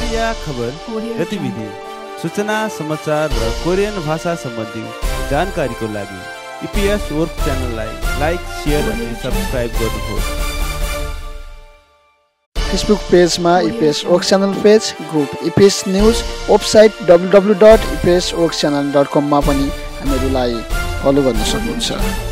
नयाँ खबर गतिविधि सूचना समाचार र कोरियन भाषा सम्बन्धी जानकारीको लागि इपिएस वर्क च्यानललाई लाइक शेयर अनि सब्स्क्राइब गर्नुहोस्। फेसबुक पेजमा EPS work channel page, group EPS news, website www.ipsworkchannel.com मा पनि हामीहरूलाई फलो गर्न सक्नुहुन्छ।